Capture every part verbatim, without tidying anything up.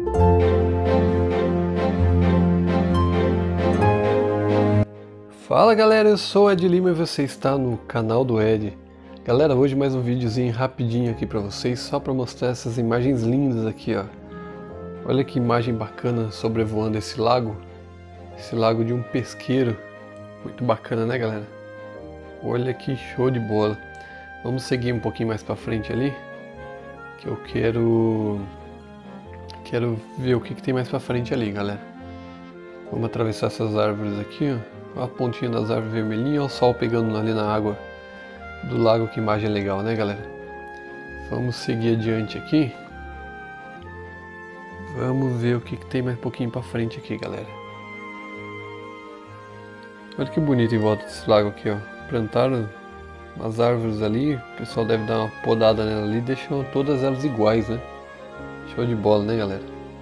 Fala galera, eu sou o Ed Lima e você está no canal do Ed. Galera, hoje mais um videozinho rapidinho aqui pra vocês, só pra mostrar essas imagens lindas aqui, ó. Olha que imagem bacana sobrevoando esse lago, esse lago de um pesqueiro. Muito bacana, né galera? Olha que show de bola. Vamos seguir um pouquinho mais pra frente ali, que eu quero quero ver o que, que tem mais pra frente ali, galera. Vamos atravessar essas árvores aqui, ó. Olha a pontinha das árvores vermelhinhas, olha o sol pegando ali na água do lago, que imagem legal, né galera? Vamos seguir adiante aqui. Vamos ver o que, que tem mais um pouquinho pra frente aqui, galera. Olha que bonito em volta desse lago aqui, ó. Plantaram umas árvores ali, o pessoal deve dar uma podada nela ali, deixam todas elas iguais, né? Show de bola, né galera?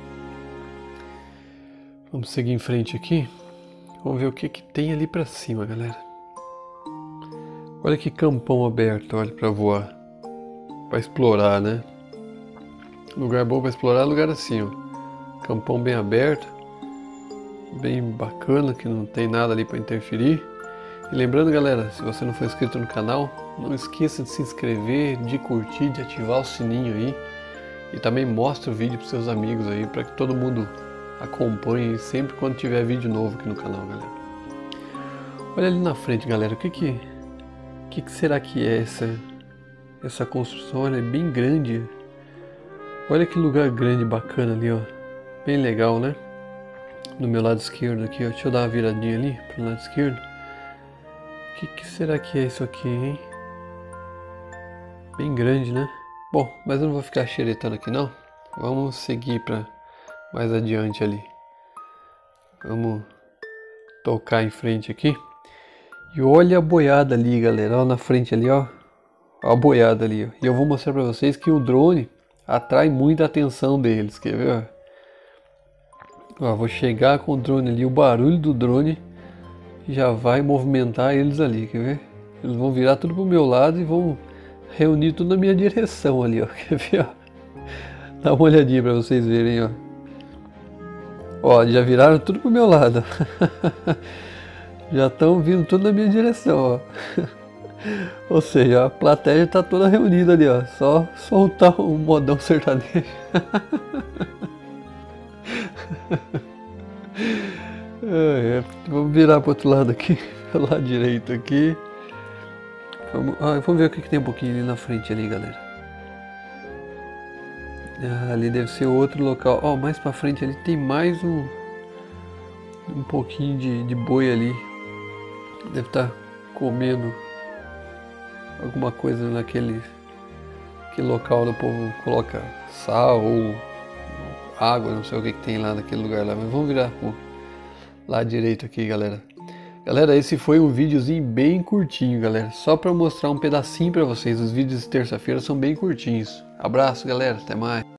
Vamos seguir em frente aqui. Vamos ver o que, que tem ali pra cima, galera. Olha que campão aberto, olha, pra voar. Pra explorar, né? Lugar bom pra explorar é lugar assim, ó. Campão bem aberto. Bem bacana, que não tem nada ali pra interferir. E lembrando, galera, se você não for inscrito no canal, não esqueça de se inscrever, de curtir, de ativar o sininho aí. E também mostra o vídeo pros seus amigos aí, pra que todo mundo acompanhe sempre quando tiver vídeo novo aqui no canal, galera. Olha ali na frente, galera, o que que, o que, que será que é essa, essa construção? Olha, é bem grande. Olha que lugar grande, bacana ali, ó. Bem legal, né? No meu lado esquerdo aqui, ó. Deixa eu dar uma viradinha ali pro lado esquerdo. O que, que será que é isso aqui, hein? Bem grande, né? Bom, mas eu não vou ficar xeretando aqui não. Vamos seguir para mais adiante ali. Vamos tocar em frente aqui. E olha a boiada ali, galera. Olha na frente ali, ó. Olha a boiada ali, ó. E eu vou mostrar para vocês que o drone atrai muita atenção deles. Quer ver? Ó, vou chegar com o drone ali. O barulho do drone já vai movimentar eles ali. Quer ver? Eles vão virar tudo pro meu lado e vão reunir tudo na minha direção ali, ó. Quer ver, ó? Dá uma olhadinha para vocês verem, ó. Ó, já viraram tudo pro meu lado. Já estão vindo tudo na minha direção, ó. Ou seja, a plateia tá toda reunida ali, ó. Só soltar um modão sertanejo. É, é. Vamos virar pro outro lado aqui, pelo lado direito aqui. Vamos, ah, vamos ver o que, que tem um pouquinho ali na frente ali, galera. Ah, ali deve ser outro local. Ó, oh, mais pra frente ali tem mais um um pouquinho de, de boi ali. Deve estar comendo alguma coisa naquele aquele local onde o povo coloca sal ou água, não sei o que, que tem lá naquele lugar lá. Mas vamos virar pro lado direito aqui, galera. Galera, esse foi um videozinho bem curtinho, galera. Só para mostrar um pedacinho para vocês. Os vídeos de terça-feira são bem curtinhos. Abraço, galera. Até mais.